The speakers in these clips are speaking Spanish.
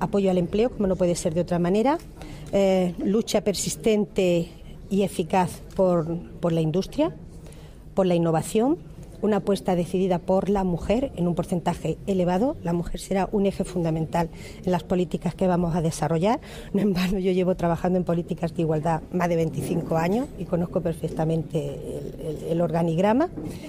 apoyo al empleo, como no puede ser de otra manera, lucha persistente y eficaz por la industria, por la innovación, una apuesta decidida por la mujer en un porcentaje elevado. La mujer será un eje fundamental en las políticas que vamos a desarrollar. No en vano yo llevo trabajando en políticas de igualdad más de 25 años y conozco perfectamente el organigrama.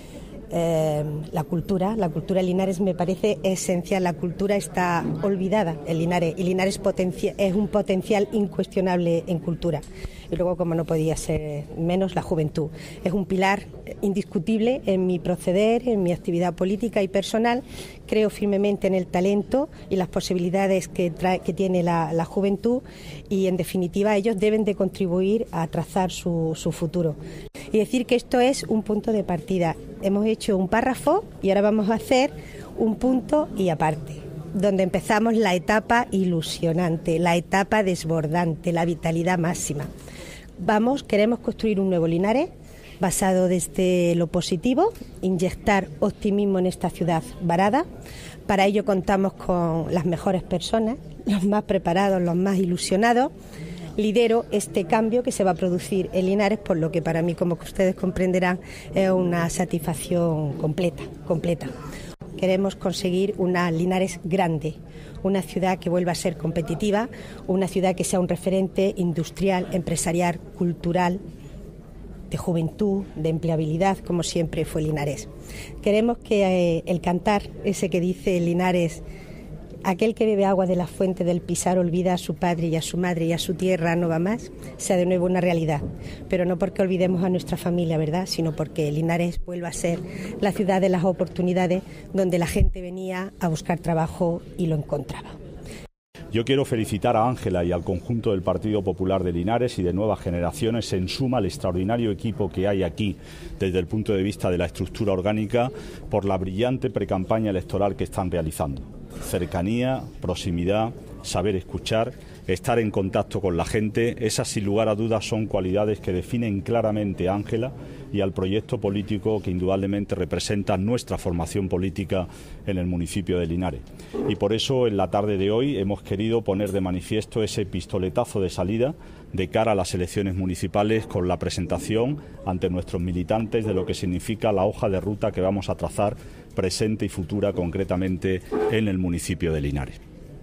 La cultura en Linares me parece esencial. La cultura está olvidada en Linares y Linares es un potencial incuestionable en cultura. Y luego, como no podía ser menos, la juventud. Es un pilar indiscutible en mi proceder, en mi actividad política y personal. Creo firmemente en el talento y las posibilidades que tiene la juventud y, en definitiva, ellos deben de contribuir a trazar su futuro. Y decir que esto es un punto de partida. Hemos hecho un párrafo y ahora vamos a hacer un punto y aparte, donde empezamos la etapa ilusionante, la etapa desbordante, la vitalidad máxima. Queremos construir un nuevo Linares basado desde lo positivo, inyectar optimismo en esta ciudad varada. Para ello contamos con las mejores personas, los más preparados, los más ilusionados. Lidero este cambio que se va a producir en Linares, por lo que para mí, como que ustedes comprenderán, es una satisfacción completa. Queremos conseguir una Linares grande, una ciudad que vuelva a ser competitiva, una ciudad que sea un referente industrial, empresarial, cultural, de juventud, de empleabilidad, como siempre fue Linares. Queremos que el cantar, ese que dice Linares: aquel que bebe agua de la fuente del Pisar olvida a su padre y a su madre y a su tierra no va más, sea de nuevo una realidad. Pero no porque olvidemos a nuestra familia, ¿verdad?, sino porque Linares vuelva a ser la ciudad de las oportunidades, donde la gente venía a buscar trabajo y lo encontraba. Yo quiero felicitar a Ángela y al conjunto del Partido Popular de Linares y de Nuevas Generaciones, en suma al extraordinario equipo que hay aquí desde el punto de vista de la estructura orgánica, por la brillante precampaña electoral que están realizando. Cercanía, proximidad, saber escuchar, estar en contacto con la gente, esas sin lugar a dudas son cualidades que definen claramente a Ángela y al proyecto político que indudablemente representa nuestra formación política en el municipio de Linares. Y por eso en la tarde de hoy hemos querido poner de manifiesto ese pistoletazo de salida de cara a las elecciones municipales, con la presentación ante nuestros militantes de lo que significa la hoja de ruta que vamos a trazar presente y futura, concretamente en el municipio de Linares.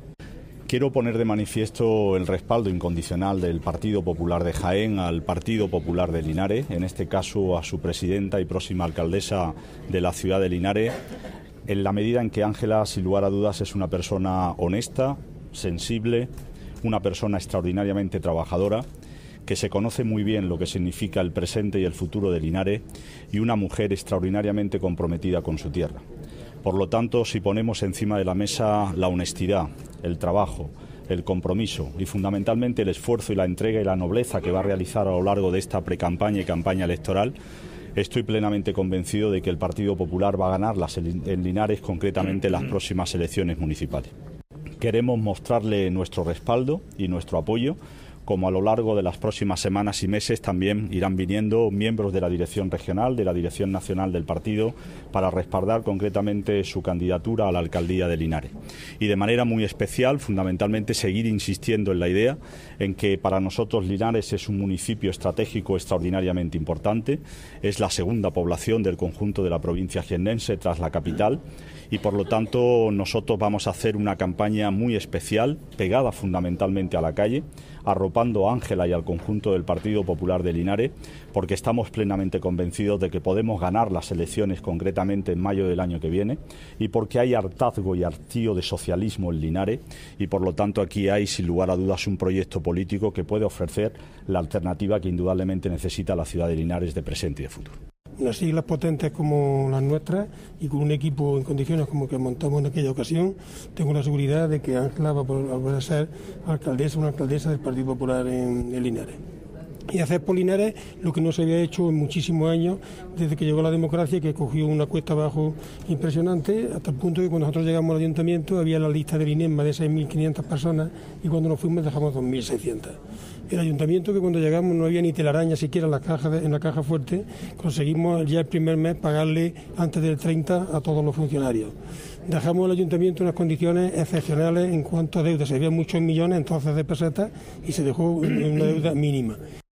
Quiero poner de manifiesto el respaldo incondicional del Partido Popular de Jaén al Partido Popular de Linares, en este caso a su presidenta y próxima alcaldesa de la ciudad de Linares, en la medida en que Ángela, sin lugar a dudas, es una persona honesta, sensible, una persona extraordinariamente trabajadora, que se conoce muy bien lo que significa el presente y el futuro de Linares, y una mujer extraordinariamente comprometida con su tierra. Por lo tanto, si ponemos encima de la mesa la honestidad, el trabajo, el compromiso y fundamentalmente el esfuerzo y la entrega y la nobleza que va a realizar a lo largo de esta precampaña y campaña electoral, estoy plenamente convencido de que el Partido Popular va a ganar en Linares, concretamente las próximas elecciones municipales. Queremos mostrarle nuestro respaldo y nuestro apoyo, como a lo largo de las próximas semanas y meses también irán viniendo miembros de la dirección regional, de la dirección nacional del partido, para respaldar concretamente su candidatura a la alcaldía de Linares. Y de manera muy especial, fundamentalmente, seguir insistiendo en la idea en que para nosotros Linares es un municipio estratégico extraordinariamente importante, es la segunda población del conjunto de la provincia jiennense tras la capital, y por lo tanto nosotros vamos a hacer una campaña muy especial, pegada fundamentalmente a la calle, arropando a Ángela y al conjunto del Partido Popular de Linares, porque estamos plenamente convencidos de que podemos ganar las elecciones concretamente en mayo del año que viene, y porque hay hartazgo y hartío de socialismo en Linares, y por lo tanto aquí hay sin lugar a dudas un proyecto político que puede ofrecer la alternativa que indudablemente necesita la ciudad de Linares de presente y de futuro. Unas siglas potentes como las nuestras y con un equipo en condiciones como que montamos en aquella ocasión, tengo la seguridad de que Ángela va a poder ser una alcaldesa del Partido Popular en Linares. Y hacer por Linares lo que no se había hecho en muchísimos años desde que llegó la democracia, que cogió una cuesta abajo impresionante, hasta el punto que cuando nosotros llegamos al ayuntamiento había la lista del INEM más de 6.500 personas y cuando nos fuimos dejamos 2.600. El ayuntamiento, que cuando llegamos no había ni telaraña siquiera en la caja fuerte, conseguimos ya el primer mes pagarle antes del 30 a todos los funcionarios. Dejamos el ayuntamiento en unas condiciones excepcionales en cuanto a deuda. Se habían muchos millones entonces de pesetas y se dejó una deuda mínima.